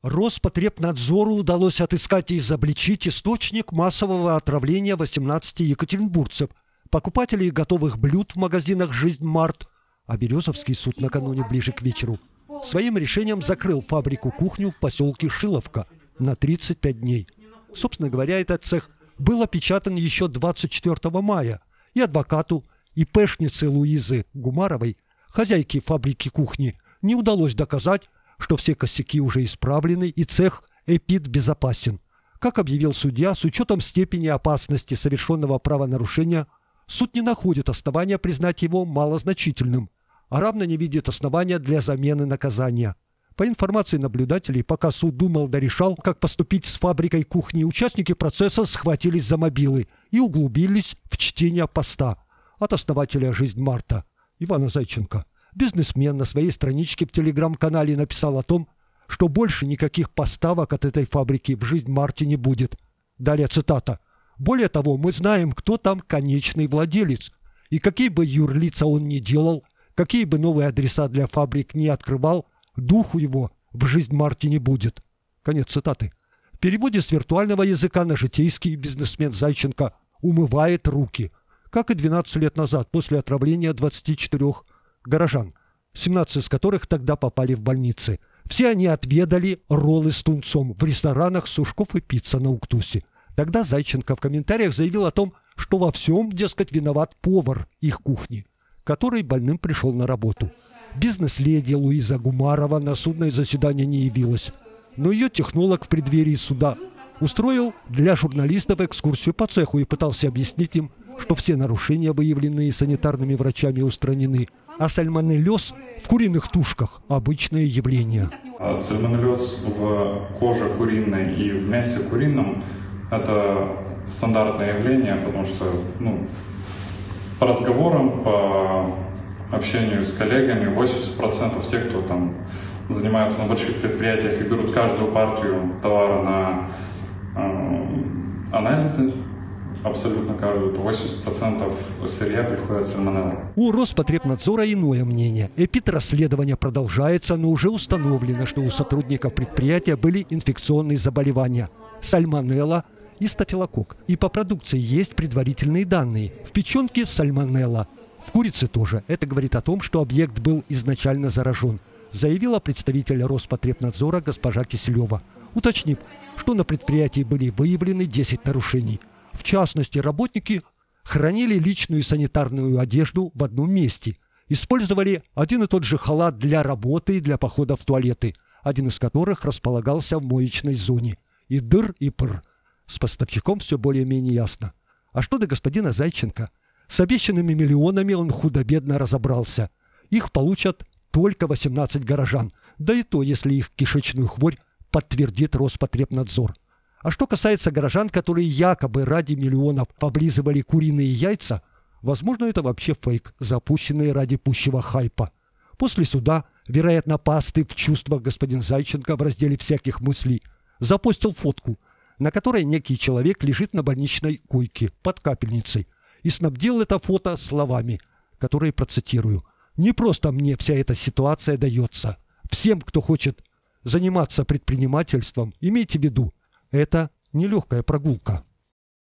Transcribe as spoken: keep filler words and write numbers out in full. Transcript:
Роспотребнадзору удалось отыскать и изобличить источник массового отравления восемнадцати екатеринбургцев, покупателей готовых блюд в магазинах «Жизнь Март», а Березовский суд накануне ближе к вечеру своим решением закрыл фабрику-кухню в поселке Шиловка на тридцать пять дней. Собственно говоря, этот цех был опечатан еще двадцать четвёртого мая, и адвокату ИПшницы Луизы Гумаровой, хозяйки фабрики кухни, не удалось доказать, что все косяки уже исправлены и цех эпидбезопасен. Как объявил судья, с учетом степени опасности совершенного правонарушения, суд не находит основания признать его малозначительным, а равно не видит основания для замены наказания. По информации наблюдателей, пока суд думал да решал, как поступить с фабрикой кухни, участники процесса схватились за мобилы и углубились в чтение поста от основателя «Жизнь Марта» Ивана Зайченко. Бизнесмен на своей страничке в телеграм-канале написал о том, что больше никаких поставок от этой фабрики в «Жизнь Марте» не будет. Далее цитата. «Более того, мы знаем, кто там конечный владелец. И какие бы юрлица он ни делал, какие бы новые адреса для фабрик ни открывал, духу его в «Жизнь Марте» не будет». Конец цитаты. В переводе с виртуального языка на житейский бизнесмен Зайченко умывает руки, как и двенадцать лет назад после отравления двадцати четырёх горожан, семнадцать из которых тогда попали в больницы. Все они отведали роллы с тунцом в ресторанах «Сушков и пицца» на Уктусе. Тогда Зайченко в комментариях заявил о том, что во всем, дескать, виноват повар их кухни, который больным пришел на работу. Бизнес-леди Луиза Гумарова на судное заседание не явилась, но ее технолог в преддверии суда устроил для журналистов экскурсию по цеху и пытался объяснить им, что все нарушения, выявленные санитарными врачами, устранены, а сальмонеллез в куриных тушках – обычное явление. Сальмонеллез в коже куриной и в мясе курином – это стандартное явление, потому что ну, по разговорам, по общению с коллегами восемьдесят процентов тех, кто там занимается на больших предприятиях и берут каждую партию товара на э, анализы, абсолютно каждую, то восемьдесят процентов сырья приходит сальмонелла. У Роспотребнадзора иное мнение. Эпидрасследование продолжается, но уже установлено, что у сотрудников предприятия были инфекционные заболевания – сальмонелла и стафилококк. И по продукции есть предварительные данные. В печенке – сальмонелла, в курице тоже. Это говорит о том, что объект был изначально заражен, заявила представитель Роспотребнадзора госпожа Киселева, уточнив, что на предприятии были выявлены десять нарушений. В частности, работники хранили личную санитарную одежду в одном месте, использовали один и тот же халат для работы и для похода в туалеты, один из которых располагался в моечной зоне. И дыр, и пр. С поставщиком все более-менее ясно. А что до господина Зайченко? С обещанными миллионами он худо-бедно разобрался. Их получат только восемнадцать горожан, да и то, если их кишечную хворь подтвердит Роспотребнадзор. А что касается горожан, которые якобы ради миллионов облизывали куриные яйца, возможно, это вообще фейк, запущенный ради пущего хайпа. После суда, вероятно, пастырь в чувствах господин Зайченко в разделе всяких мыслей запостил фотку, на которой некий человек лежит на больничной койке под капельницей, и снабдил это фото словами, которые процитирую. «Не просто мне вся эта ситуация дается. Всем, кто хочет заниматься предпринимательством, имейте в виду, это нелегкая прогулка».